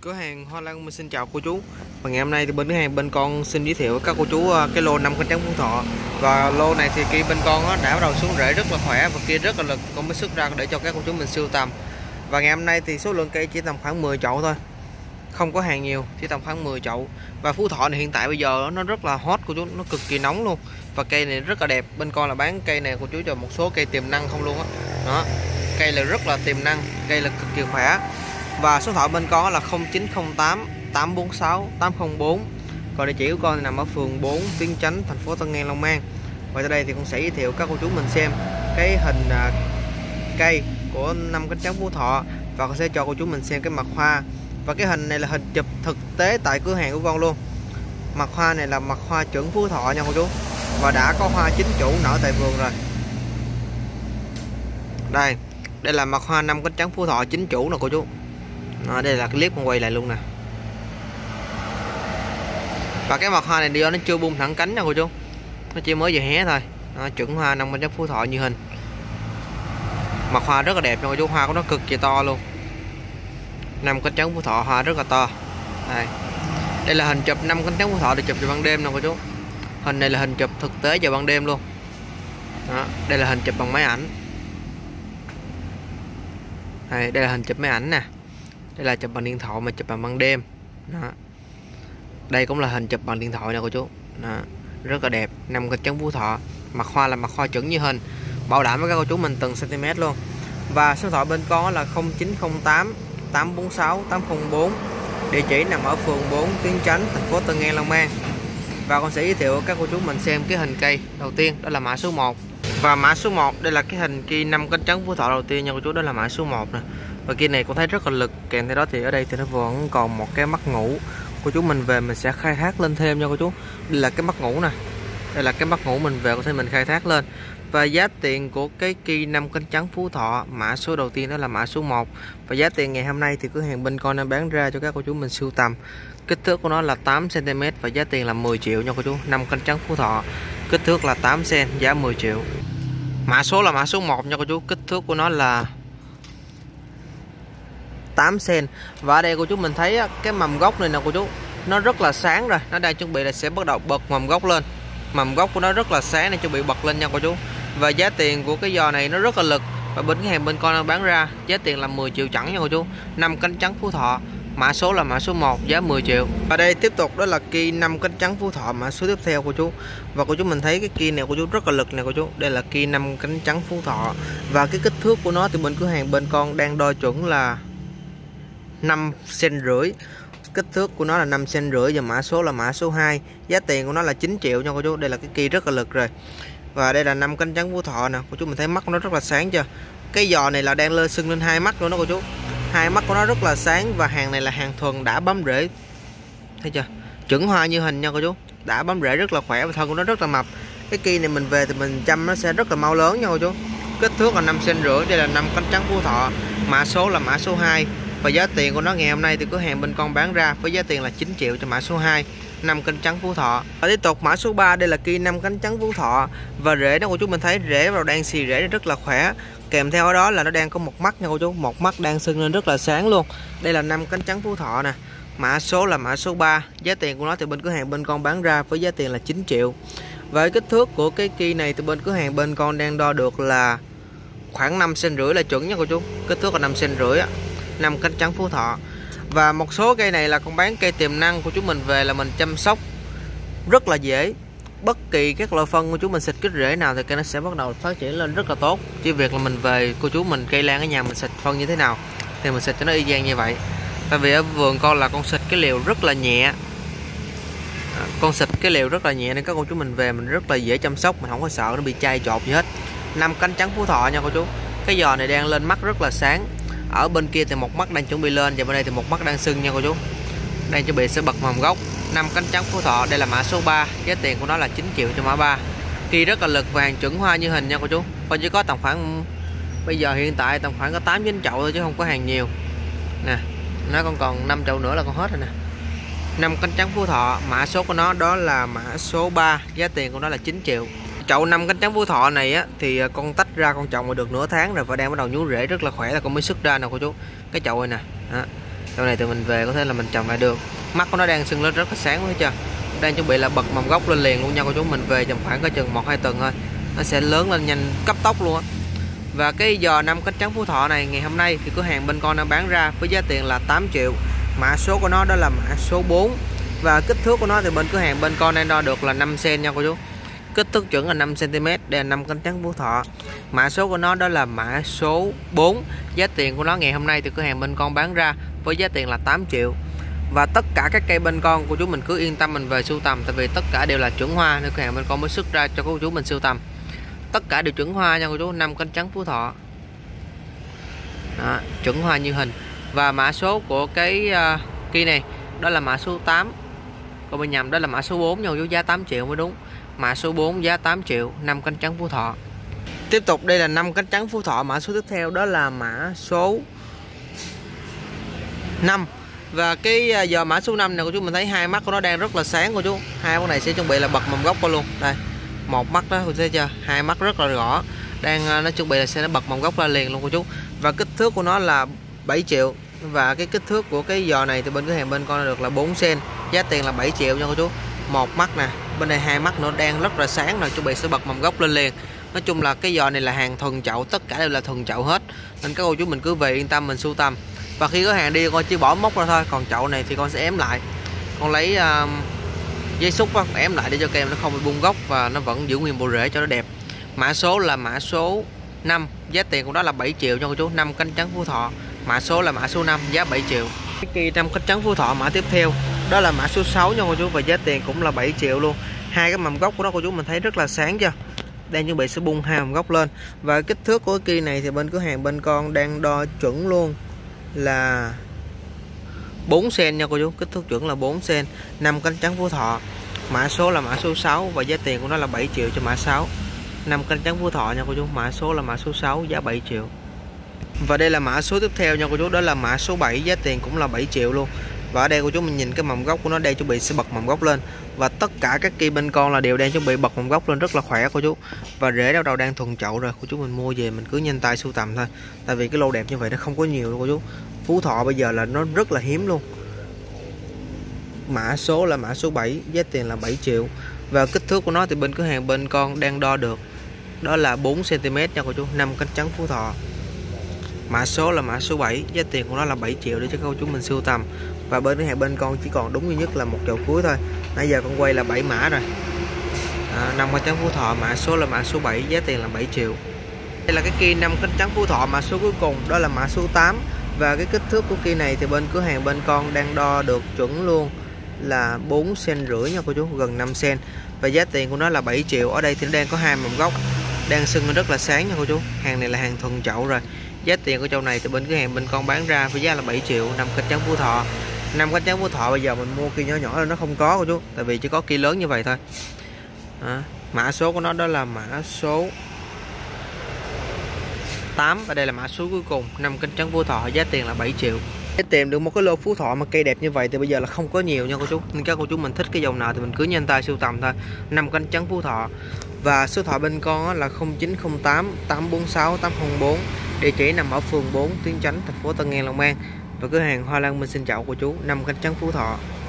Cửa hàng Hoa Lan mình xin chào cô chú. Và ngày hôm nay thì bên cửa hàng bên con xin giới thiệu các cô chú cái lô 5 cánh trắng Phú Thọ. Và lô này thì cây bên con đã bắt đầu xuống rễ rất là khỏe và kia rất là lực, con mới xuất ra để cho các cô chú mình sưu tầm. Và ngày hôm nay thì số lượng cây chỉ tầm khoảng 10 chậu thôi, không có hàng nhiều, chỉ tầm khoảng 10 chậu. Và Phú Thọ này hiện tại bây giờ nó rất là hot cô chú, nó cực kỳ nóng luôn. Và cây này rất là đẹp, bên con là bán cây này cô chú cho một số cây tiềm năng không luôn á. Đó, cây là rất là tiềm năng, cây là cực kỳ khỏe. Và số điện thoại bên con là 0908 846 804. Còn địa chỉ của con nằm ở phường 4 Tuyến Chánh, thành phố Tân An, Long An. Và tới đây thì con sẽ giới thiệu các cô chú mình xem cái hình cây của 5 cánh trắng Phú Thọ, và con sẽ cho cô chú mình xem cái mặt hoa. Và cái hình này là hình chụp thực tế tại cửa hàng của con luôn. Mặt hoa này là mặt hoa chuẩn Phú Thọ nha cô chú, và đã có hoa chính chủ nở tại vườn rồi. Đây là mặt hoa 5 cánh trắng Phú Thọ chính chủ nè cô chú. Đó, đây là cái clip con quay lại luôn nè. Và cái mặt hoa này do nó chưa bung thẳng cánh nha cô chú, nó chỉ mới vừa hé thôi. Đó, chuẩn hoa 5 cánh trắng Phú Thọ như hình. Mặt hoa rất là đẹp nha cô chú, hoa của nó cực kỳ to luôn. 5 cánh trắng Phú Thọ hoa rất là to. Đây là hình chụp 5 cánh trắng Phú Thọ được chụp vào ban đêm nè cô chú. Hình này là hình chụp thực tế vào ban đêm luôn. Đó, đây là hình chụp bằng máy ảnh. Đây là hình chụp máy ảnh nè. Đây là chụp bằng điện thoại mà chụp bằng ban đêm. Đó. Đây cũng là hình chụp bằng điện thoại nè cô chú. Đó. Rất là đẹp, 5 cánh trắng Phú Thọ. Mặt hoa là mặt hoa chuẩn như hình, bảo đảm với các cô chú mình từng cm luôn. Và số điện thoại bên con là 0908 846 804. Địa chỉ nằm ở phường 4 Tuyến Chánh, thành phố Tân An, Long An. Và con sẽ giới thiệu các cô chú mình xem cái hình cây đầu tiên, đó là mã số 1. Và mã số 1 đây là cái hình cây 5 cánh trắng Phú Thọ đầu tiên nha cô chú, đó là mã số 1 nè. Và kia này con thấy rất là lực, kèm theo đó thì ở đây thì nó vẫn còn một cái mắt ngủ. Cô chú mình về mình sẽ khai thác lên thêm nha cô chú. Đây là cái mắt ngủ nè. Đây là cái mắt ngủ mình về có thể mình khai thác lên. Và giá tiền của cái cây 5 cánh trắng Phú Thọ mã số đầu tiên đó là mã số 1. Và giá tiền ngày hôm nay thì cửa hàng bên con đang bán ra cho các cô chú mình sưu tầm. Kích thước của nó là 8 cm và giá tiền là 10 triệu nha cô chú. 5 cánh trắng Phú Thọ, kích thước là 8 cm, giá 10 triệu. Mã số là mã số 1 nha cô chú, kích thước của nó là 8 cm. Và ở đây cô chú mình thấy cái mầm gốc này nè cô chú, nó rất là sáng rồi, nó đang chuẩn bị là sẽ bắt đầu bật mầm gốc lên. Mầm gốc của nó rất là sáng nên chuẩn bị bật lên nha cô chú. Và giá tiền của cái giò này nó rất là lực, và bên cái hàng bên con đang bán ra giá tiền là 10 triệu chẳng nha cô chú. 5 cánh trắng Phú Thọ, mã số là mã số 1, giá 10 triệu. Và đây tiếp tục đó là cây 5 cánh trắng Phú Thọ mã số tiếp theo cô chú. Và cô chú mình thấy cái cây này cô chú rất là lực nè cô chú. Đây là cây 5 cánh trắng Phú Thọ. Và cái kích thước của nó thì bên cửa hàng bên con đang đo chuẩn là 5 cm rưỡi. Kích thước của nó là 5 cm rưỡi và mã số là mã số 2. Giá tiền của nó là 9 triệu nha cô chú. Đây là cái cây rất là lực rồi. Và đây là 5 cánh trắng Phú Thọ nè. Cô chú mình thấy mắt của nó rất là sáng chưa? Cái giò này là đang lên sưng lên hai mắt luôn đó cô chú. Hai mắt của nó rất là sáng, và hàng này là hàng thuần đã bấm rễ. Thấy chưa? Chuẩn hoa như hình nha cô chú. Đã bấm rễ rất là khỏe và thân của nó rất là mập. Cái cây này mình về thì mình chăm nó sẽ rất là mau lớn nha cô chú. Kích thước là 5 cm rưỡi. Đây là 5 cánh trắng Phú Thọ. Mã số là mã số 2. Và giá tiền của nó ngày hôm nay thì cửa hàng bên con bán ra với giá tiền là 9 triệu cho mã số 2, 5 cánh trắng Phú Thọ. Và tiếp tục mã số 3, đây là cây 5 cánh trắng Phú Thọ. Và rễ đó cô chú mình thấy rễ vào đang xì rễ rất là khỏe. Kèm theo đó là nó đang có một mắt nha cô chú, một mắt đang sưng lên rất là sáng luôn. Đây là 5 cánh trắng Phú Thọ nè. Mã số là mã số 3. Giá tiền của nó thì bên cửa hàng bên con bán ra với giá tiền là 9 triệu. Và kích thước của cái cây này thì bên cửa hàng bên con đang đo được là khoảng 5 cm rưỡi là chuẩn nha cô chú. Kích thước là 5 cm rưỡi á. 5 cánh trắng Phú Thọ. Và một số cây này là con bán cây tiềm năng của chú mình về là mình chăm sóc rất là dễ. Bất kỳ các loại phân của chú mình xịt kích rễ nào thì cây nó sẽ bắt đầu phát triển lên rất là tốt. Chỉ việc là mình về cô chú mình cây lan ở nhà mình xịt phân như thế nào thì mình xịt cho nó y chang như vậy. Tại vì ở vườn con là con xịt cái liều rất là nhẹ. Con xịt cái liều rất là nhẹ nên các cô chú mình về mình rất là dễ chăm sóc, mình không có sợ nó bị chai chọt gì hết. 5 cánh trắng Phú Thọ nha cô chú. Cái giò này đang lên mắt rất là sáng. Ở bên kia thì một mắt đang chuẩn bị lên, và bên đây thì một mắt đang sưng nha cô chú. Đang chuẩn bị sẽ bật mầm gốc. 5 cánh trắng Phú Thọ, đây là mã số 3. Giá tiền của nó là 9 triệu cho mã 3. Cây rất là lực và hàng chuẩn hoa như hình nha cô chú. Còn chỉ có tầm khoảng bây giờ hiện tại tầm khoảng có 8-9 chậu thôi chứ không có hàng nhiều. Nè, nó còn 5 chậu nữa là còn hết rồi nè. 5 cánh trắng Phú Thọ, mã số của nó đó là mã số 3. Giá tiền của nó là 9 triệu. Chậu 5 cánh trắng Phú Thọ này á thì con tách ra con trồng được nửa tháng rồi và đang bắt đầu nhú rễ rất là khỏe là con mới xuất ra nè cô chú. Cái chậu này nè. Đó. Sau này tụi mình về có thể là mình trồng lại được. Mắt của nó đang sưng lên rất là sáng, thấy chưa? Đang chuẩn bị là bật mầm gốc lên liền luôn nha cô chú. Mình về tầm khoảng có chừng 1-2 tuần thôi, nó sẽ lớn lên nhanh cấp tốc luôn á. Và cái giò 5 cánh trắng Phú Thọ này ngày hôm nay thì cửa hàng bên con đang bán ra với giá tiền là 8 triệu. Mã số của nó đó là mã số 4. Và kích thước của nó thì bên cửa hàng bên con đang đo được là 5 cm nha cô chú. Kích thước chuẩn là 5 cm. Đây là 5 cánh trắng Phú Thọ. Mã số của nó đó là mã số 4. Giá tiền của nó ngày hôm nay thì cửa hàng bên con bán ra với giá tiền là 8 triệu. Và tất cả các cây bên con của chú mình cứ yên tâm mình về sưu tầm, tại vì tất cả đều là chuẩn hoa nên cửa hàng bên con mới xuất ra cho cô chú mình sưu tầm. Tất cả đều chuẩn hoa nha cô chú. 5 cánh trắng Phú Thọ đó, chuẩn hoa như hình. Và mã số của cái kia này đó là mã số 8. Còn bên nhầm đó là mã số 4 nha cô chú, giá 8 triệu mới đúng. Mã số 4 giá 8 triệu, 5 cánh trắng Phú Thọ. Tiếp tục đây là 5 cánh trắng Phú Thọ. Mã số tiếp theo đó là mã số 5. Và cái giò mã số 5 này cô chú mình thấy hai mắt của nó đang rất là sáng cô chú. Hai con này sẽ chuẩn bị là bật mầm gốc qua luôn. Đây, một mắt đó cô thấy chưa? Hai mắt rất là rõ. Đang nó chuẩn bị là sẽ nó bật mầm gốc ra liền luôn cô chú. Và kích thước của nó là 7 triệu. Và cái kích thước của cái giò này thì bên cửa hàng bên con được là 4 cm. Giá tiền là 7 triệu nha cô chú. Một mắt nè, bên đây hai mắt nó đang rất là sáng rồi, chuẩn bị sẽ bật mầm gốc lên liền. Nói chung là cái giò này là hàng thuần chậu, tất cả đều là thuần chậu hết. Nên các cô chú mình cứ về yên tâm mình sưu tầm. Và khi có hàng đi con chỉ bỏ móc ra thôi, còn chậu này thì con sẽ ém lại. Con lấy dây xúc á, ém lại để cho cây nó không bị bung gốc và nó vẫn giữ nguyên bộ rễ cho nó đẹp. Mã số là mã số 5. Giá tiền của đó là 7 triệu cho cô chú. 5 cánh trắng Phú Thọ. Mã số là mã số 5, giá 7 triệu. Cái kỳ 5 cánh trắng Phú Thọ mã tiếp theo đó là mã số 6 nha cô chú. Và giá tiền cũng là 7 triệu luôn. Hai cái mầm gốc của nó cô chú mình thấy rất là sáng chưa? Đang chuẩn bị sẽ bung hai mầm gốc lên. Và kích thước của cái kỳ này thì bên cửa hàng bên con đang đo chuẩn luôn là 4 cm nha cô chú. Kích thước chuẩn là 4 cm. 5 cánh trắng Phú Thọ. Mã số là mã số 6 và giá tiền của nó là 7 triệu cho mã 6. 5 cánh trắng Phú Thọ nha cô chú. Mã số là mã số 6, giá 7 triệu. Và đây là mã số tiếp theo nha cô chú, đó là mã số 7, giá tiền cũng là 7 triệu luôn. Và ở đây cô chú mình nhìn cái mầm gốc của nó đang chuẩn bị sẽ bật mầm gốc lên. Và tất cả các cây bên con là đều đang chuẩn bị bật mầm gốc lên rất là khỏe cô chú. Và rễ đâu đâu đang thuần chậu rồi, cô chú mình mua về mình cứ nhanh tay sưu tầm thôi. Tại vì cái lô đẹp như vậy nó không có nhiều đâu cô chú. Phú Thọ bây giờ là nó rất là hiếm luôn. Mã số là mã số 7, giá tiền là 7 triệu. Và kích thước của nó thì bên cửa hàng bên con đang đo được đó là 4 cm nha cô chú. 5 cánh trắng Phú Thọ. Mã số là mã số 7, giá tiền của nó là 7 triệu để cho cô chú mình sưu tầm. Và bên cửa hàng bên con chỉ còn đúng duy nhất là một chậu cuối thôi. Nãy giờ con quay là 7 mã rồi. 5 cánh trắng Phú Thọ, mã số là mã số 7, giá tiền là 7 triệu. Đây là cái kia 5 cánh trắng Phú Thọ mã số cuối cùng, đó là mã số 8. Và cái kích thước của kia này thì bên cửa hàng bên con đang đo được chuẩn luôn là 4 cm rưỡi nha cô chú, gần 5 cm. Và giá tiền của nó là 7 triệu. Ở đây thì nó đang có hai mầm gốc đang sưng rất là sáng nha cô chú. Hàng này là hàng thuần chậu rồi. Giá tiền của chậu này thì bên cửa hàng bên con bán ra với giá là 7 triệu. 5 cánh trắng Phú Thọ. 5 cánh trắng Phú Thọ bây giờ mình mua kia nhỏ nhỏ là nó không có cô chú, tại vì chỉ có kia lớn như vậy thôi. Mã số của nó đó là mã số 8 và đây là mã số cuối cùng. 5 cánh trắng Phú Thọ, giá tiền là 7 triệu. Để tìm được một cái lô Phú Thọ mà cây đẹp như vậy thì bây giờ là không có nhiều nha cô chú. Nên các cô chú mình thích cái dòng nào thì mình cứ nhanh tay sưu tầm thôi. 5 cánh trắng Phú Thọ. Và số thoại bên con là 0908 846 804. Địa chỉ nằm ở phường 4 Tuyến Chánh, thành phố Tân An, Long An. Và cửa hàng Hoa Lan Minh xin chào cô chú. 5 cánh trắng Phú Thọ.